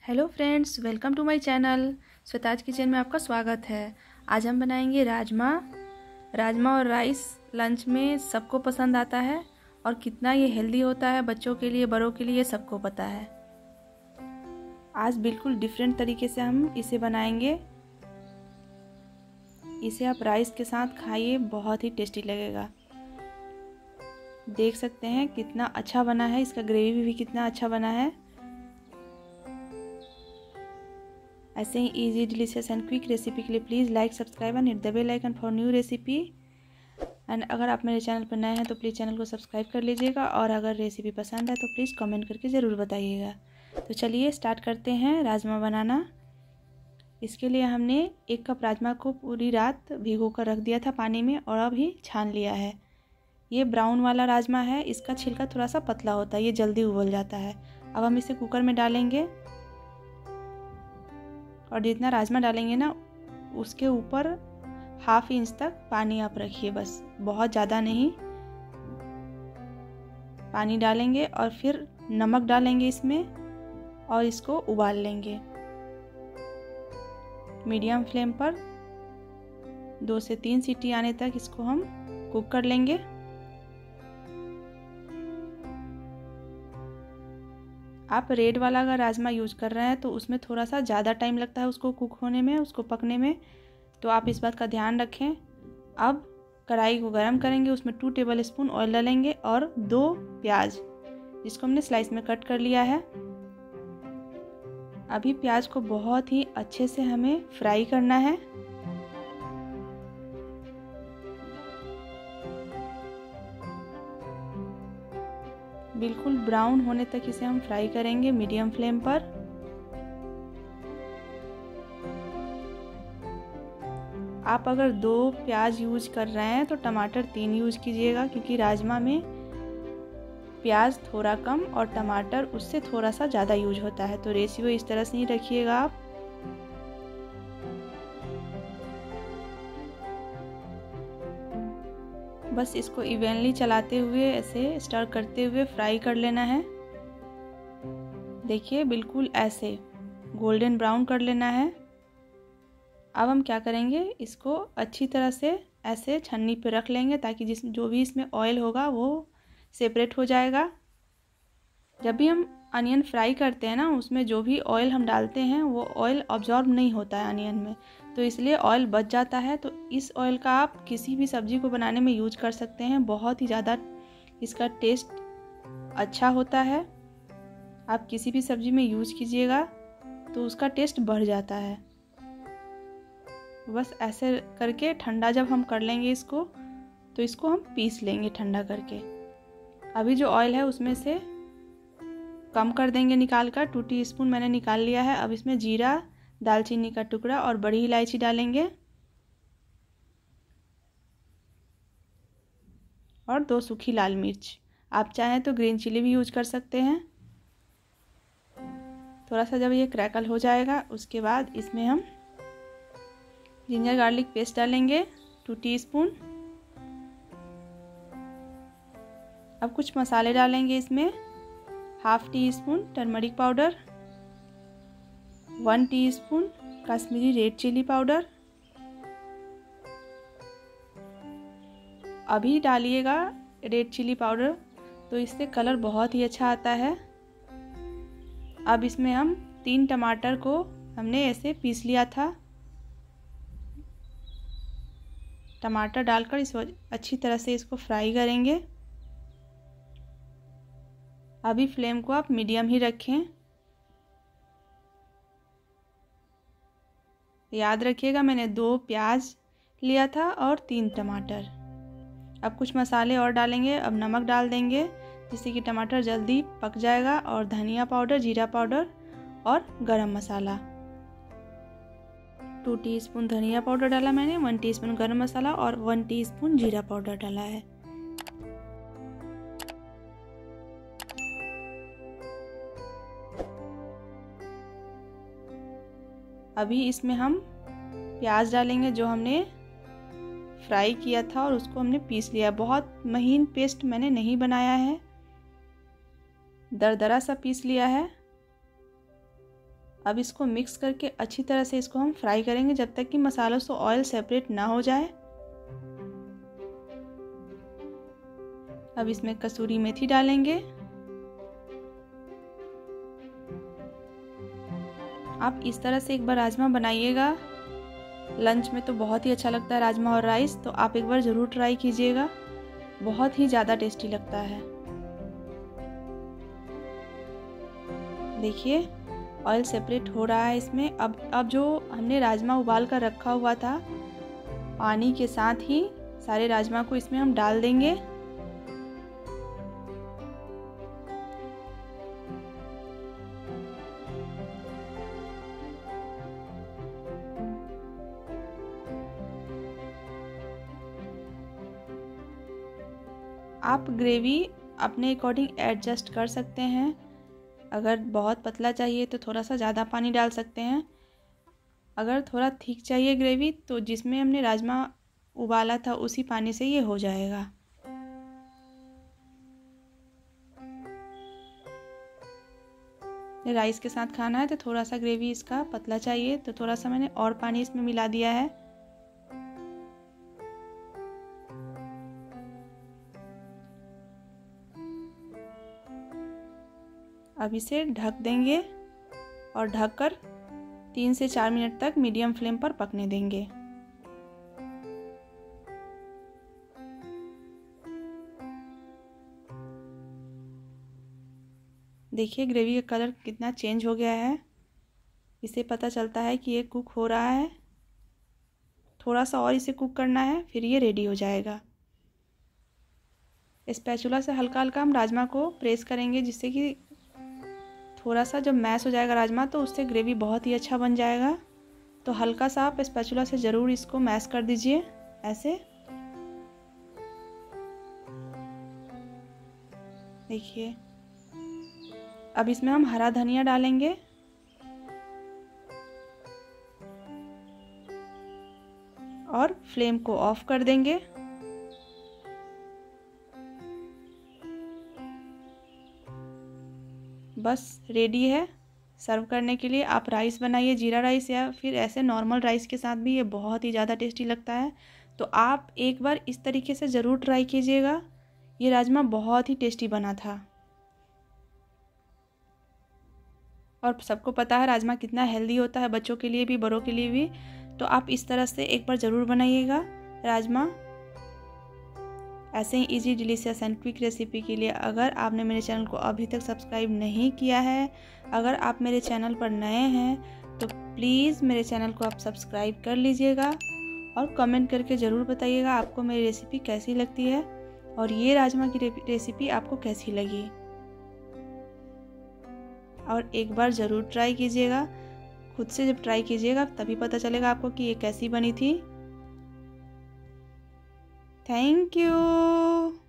Hello friends, welcome to my channel. Shweta's kitchen में आपका स्वागत है। आज हम बनाएंगे राजमा और राइस। लंच में सबको पसंद आता है और कितना ये हेल्दी होता है, बच्चों के लिए बड़ों के लिए सबको पता है। आज बिल्कुल डिफरेंट तरीके से हम इसे बनाएंगे। इसे आप राइस के साथ खाइए, बहुत ही टेस्टी लगेगा। देख सकते हैं कितना अच्छा बना है, इसका ग्रेवी भी कितना अच्छा बना है। ऐसे ही easy, delicious and quick recipe के लिए please like, subscribe and hit the bell icon for new recipe. And अगर आप मेरे चैनल पर नए हैं तो प्लीज़ चैनल को सब्सक्राइब कर लीजिएगा, और अगर रेसिपी पसंद है तो प्लीज़ कमेंट करके ज़रूर बताइएगा। तो चलिए स्टार्ट करते हैं राजमा बनाना। इसके लिए हमने 1 कप राजमा को पूरी रात भिगो कर रख दिया था पानी में, और अभी छान लिया है। ये ब्राउन वाला राजमा है, इसका छिलका थोड़ा सा पतला होता है, ये जल्दी उबल जाता है। अब हम इसे कुकर में डालेंगे, और जितना राजमा डालेंगे ना उसके ऊपर 1/2 इंच तक पानी आप रखिए, बस बहुत ज़्यादा नहीं। पानी डालेंगे और फिर नमक डालेंगे इसमें, और इसको उबाल लेंगे मीडियम फ्लेम पर। 2 से 3 सीटी आने तक इसको हम कुक कर लेंगे। आप रेड वाला अगर राजमा यूज कर रहे हैं तो उसमें थोड़ा सा ज़्यादा टाइम लगता है उसको कुक होने में, उसको पकने में, तो आप इस बात का ध्यान रखें। अब कढ़ाई को गरम करेंगे, उसमें 2 टेबल स्पून ऑयल डालेंगे और 2 प्याज जिसको हमने स्लाइस में कट कर लिया है। अभी प्याज को बहुत ही अच्छे से हमें फ्राई करना है। बिल्कुल ब्राउन होने तक इसे हम फ्राई करेंगे मीडियम फ्लेम पर। आप अगर 2 प्याज यूज कर रहे हैं तो टमाटर 3 यूज कीजिएगा, क्योंकि राजमा में प्याज थोड़ा कम और टमाटर उससे थोड़ा सा ज़्यादा यूज होता है, तो रेशियो इस तरह से ही रखिएगा आप। बस इसको इवनली चलाते हुए, ऐसे स्टर करते हुए फ्राई कर लेना है। देखिए बिल्कुल ऐसे गोल्डन ब्राउन कर लेना है। अब हम क्या करेंगे, इसको अच्छी तरह से ऐसे छन्नी पे रख लेंगे, ताकि जो भी इसमें ऑयल होगा वो सेपरेट हो जाएगा। जब भी हम अनियन फ्राई करते हैं ना, उसमें जो भी ऑयल हम डालते हैं वो ऑयल ऑब्जॉर्ब नहीं होता है अनियन में, तो इसलिए ऑयल बच जाता है। तो इस ऑयल का आप किसी भी सब्ज़ी को बनाने में यूज कर सकते हैं, बहुत ही ज़्यादा इसका टेस्ट अच्छा होता है। आप किसी भी सब्ज़ी में यूज कीजिएगा तो उसका टेस्ट बढ़ जाता है। बस ऐसे करके ठंडा जब हम कर लेंगे इसको, तो इसको हम पीस लेंगे ठंडा करके। अभी जो ऑयल है उसमें से कम कर देंगे निकाल कर, 2 टीस्पून मैंने निकाल लिया है। अब इसमें जीरा, दालचीनी का टुकड़ा और बड़ी इलायची डालेंगे, और 2 सूखी लाल मिर्च। आप चाहें तो ग्रीन चिली भी यूज कर सकते हैं। थोड़ा सा जब ये क्रैकल हो जाएगा, उसके बाद इसमें हम जिंजर गार्लिक पेस्ट डालेंगे 2 टीस्पून। अब कुछ मसाले डालेंगे इसमें। 1/2 teaspoon turmeric powder, 1 teaspoon Kashmiri red chilli powder. अभी डालिएगा रेड चिली पाउडर, तो इससे कलर बहुत ही अच्छा आता है। अब इसमें हम 3 टमाटर को हमने ऐसे पीस लिया था, टमाटर डालकर इस अच्छी तरह से इसको फ्राई करेंगे। अभी फ्लेम को आप मीडियम ही रखें। याद रखिएगा मैंने 2 प्याज लिया था और 3 टमाटर। अब कुछ मसाले और डालेंगे। अब नमक डाल देंगे जिससे कि टमाटर जल्दी पक जाएगा, और धनिया पाउडर, जीरा पाउडर और गरम मसाला। 2 टीस्पून धनिया पाउडर डाला मैंने, 1 टीस्पून गरम मसाला और 1 टीस्पून जीरा पाउडर डाला है। अभी इसमें हम प्याज डालेंगे जो हमने फ्राई किया था, और उसको हमने पीस लिया। बहुत महीन पेस्ट मैंने नहीं बनाया है, दरदरा सा पीस लिया है। अब इसको मिक्स करके अच्छी तरह से इसको हम फ्राई करेंगे जब तक कि मसालों से ऑयल सेपरेट ना हो जाए। अब इसमें कसूरी मेथी डालेंगे। आप इस तरह से एक बार राजमा बनाइएगा, लंच में तो बहुत ही अच्छा लगता है राजमा और राइस, तो आप एक बार ज़रूर ट्राई कीजिएगा, बहुत ही ज़्यादा टेस्टी लगता है। देखिए ऑयल सेपरेट हो रहा है इसमें। अब जो हमने राजमा उबाल कर रखा हुआ था, पानी के साथ ही सारे राजमा को इसमें हम डाल देंगे। आप ग्रेवी अपने अकॉर्डिंग एडजस्ट कर सकते हैं। अगर बहुत पतला चाहिए तो थोड़ा सा ज़्यादा पानी डाल सकते हैं। अगर थोड़ा थिक चाहिए ग्रेवी तो जिसमें हमने राजमा उबाला था उसी पानी से ये हो जाएगा। राइस के साथ खाना है तो थोड़ा सा ग्रेवी इसका पतला चाहिए, तो थोड़ा सा मैंने और पानी इसमें मिला दिया है। अब इसे ढक देंगे और ढककर 3 से 4 मिनट तक मीडियम फ्लेम पर पकने देंगे। देखिए ग्रेवी का कलर कितना चेंज हो गया है, इससे पता चलता है कि ये कुक हो रहा है। थोड़ा सा और इसे कुक करना है, फिर ये रेडी हो जाएगा। स्पैचुला से हल्का हल्का हम राजमा को प्रेस करेंगे, जिससे कि थोड़ा सा जब मैश हो जाएगा राजमा तो उससे ग्रेवी बहुत ही अच्छा बन जाएगा। तो हल्का सा आप स्पैचुला से ज़रूर इसको मैश कर दीजिए ऐसे। देखिए अब इसमें हम हरा धनिया डालेंगे और फ्लेम को ऑफ कर देंगे। बस रेडी है सर्व करने के लिए। आप राइस बनाइए, जीरा राइस या फिर ऐसे नॉर्मल राइस के साथ भी ये बहुत ही ज़्यादा टेस्टी लगता है। तो आप एक बार इस तरीके से ज़रूर ट्राई कीजिएगा। ये राजमा बहुत ही टेस्टी बना था और सबको पता है राजमा कितना हेल्दी होता है, बच्चों के लिए भी बड़ों के लिए भी। तो आप इस तरह से एक बार ज़रूर बनाइएगा राजमा। ऐसे ही easy delicious and quick recipe के लिए अगर आपने मेरे चैनल को अभी तक सब्सक्राइब नहीं किया है, अगर आप मेरे चैनल पर नए हैं तो प्लीज़ मेरे चैनल को आप सब्सक्राइब कर लीजिएगा और कमेंट करके ज़रूर बताइएगा आपको मेरी रेसिपी कैसी लगती है और ये राजमा की रेसिपी आपको कैसी लगी। और एक बार ज़रूर ट्राई कीजिएगा, खुद से जब ट्राई कीजिएगा तभी पता चलेगा आपको कि ये कैसी बनी थी। Thank you.